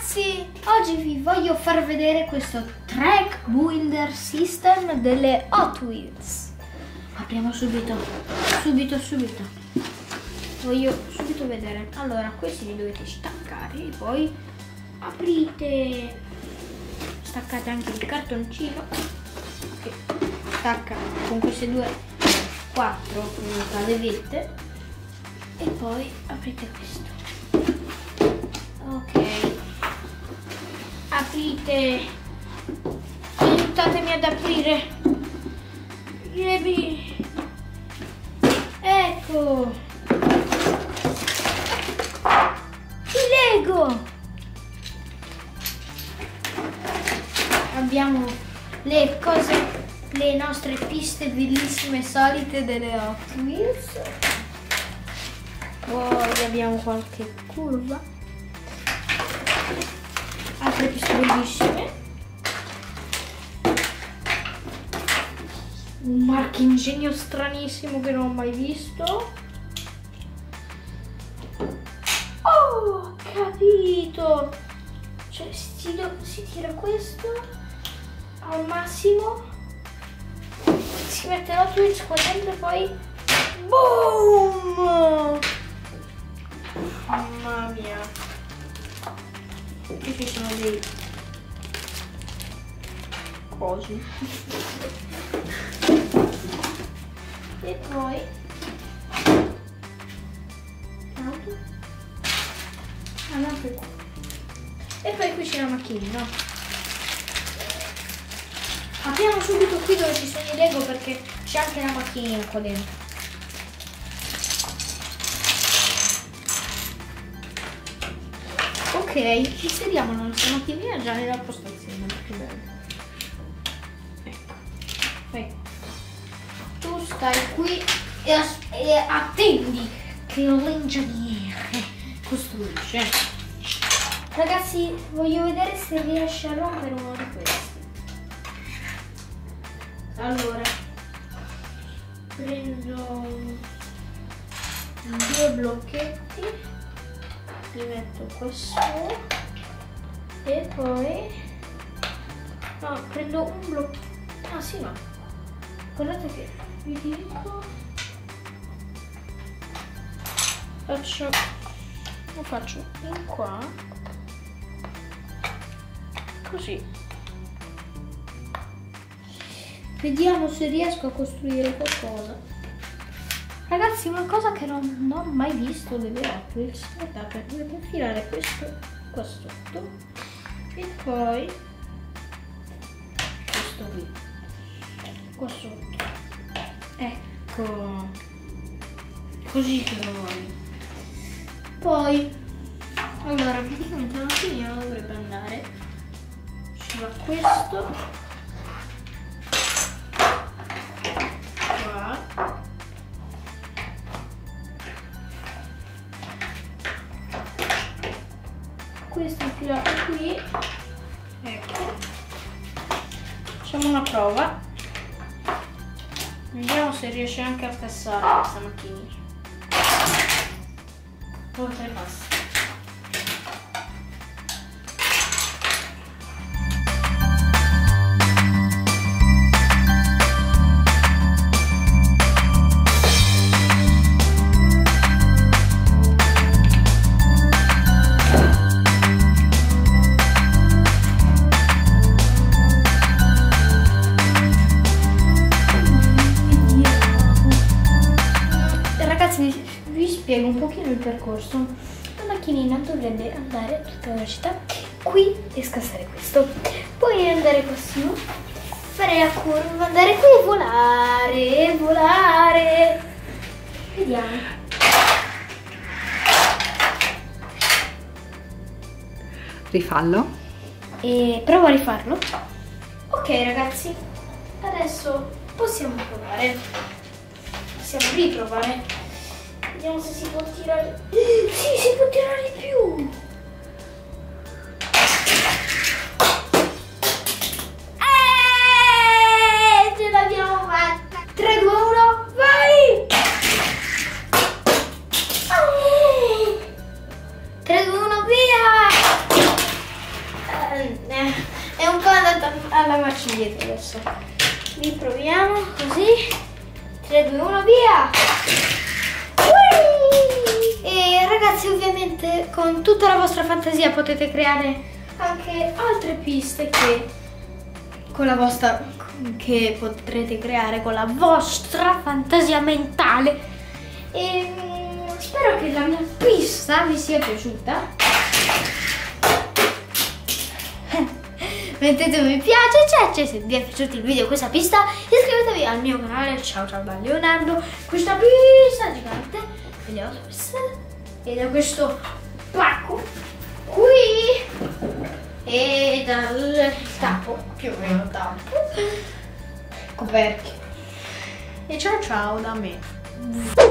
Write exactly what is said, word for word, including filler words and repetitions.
ragazzi, oggi vi voglio far vedere questo track builder system delle Hot Wheels. Apriamo subito, subito, subito. Voglio subito vedere. Allora, questi li dovete staccare e poi aprite. Staccate anche il cartoncino che stacca con queste due quattro levette e poi aprite questo. Ok, aprite, aiutatemi ad aprire. Ecco il Lego. Abbiamo le cose, le nostre piste bellissime solite delle Hot Wheels. Poi abbiamo qualche curva, altre piste bellissime, un marchingegno stranissimo che non ho mai visto. Oh, capito! Cioè si, si tira questo al massimo, si mette la Twitch qua dentro e poi boom! Mamma mia, qui ci sono dei cosi e poi l'auto, ah, l'auto è qua e poi qui c'è la macchinina. Apriamo subito qui dove ci sono i Lego perché c'è anche la macchinina qua dentro. Ok, inseriamo la nostra macchinina già nella postazione, che bello. Ecco, ecco. Tu stai qui e, e attendi che l'ingegnere costruisce. Ragazzi, voglio vedere se riesce a rompere uno di questi. Allora, prendo due blocchetti, li metto questo e poi no, prendo un blocco. Ah sì, no, guardate che vi dico, faccio lo faccio in qua così. Vediamo se riesco a costruire qualcosa. Ragazzi, una cosa che non, non ho mai visto delle Hot Wheels. Guardate, dovete infilare questo qua sotto e poi questo qui qua sotto. Ecco, così che lo voglio. Poi, allora, praticamente la macchinina dovrebbe andare. Ci va questo. Questo infilato qui, ecco, facciamo una prova, vediamo se riesce anche a passare questa macchinina. Oltrepassa. Vi spiego un pochino il percorso. La macchinina dovrebbe andare a tutta velocità qui e scassare questo, poi andare qua su, fare la curva, andare qui e volare e volare. Vediamo. Rifallo. E provo a rifarlo. Ok ragazzi, adesso possiamo provare, possiamo riprovare. Vediamo se si può tirare. Sì, si può tirare di più. Eeeh, ce l'abbiamo fatta. tre, due, uno, vai! Eeeh. tre, due, uno, via! è, è un po' andata alla marcia indietro adesso. Riproviamo così. tre, due, uno, via! Ui! E ragazzi, ovviamente con tutta la vostra fantasia potete creare anche altre piste che con la vostra che potrete creare con la vostra fantasia mentale. E spero che la mia pista vi sia piaciuta. Mettete un mi piace, cioè, se vi è piaciuto il video questa pista, iscrivetevi al mio canale. Ciao ciao da Leonardo. Questa pista gigante, vediamo dove sta, e da questo pacco qui e dal tappo, più o meno tappo, coperchio. E ciao ciao da me.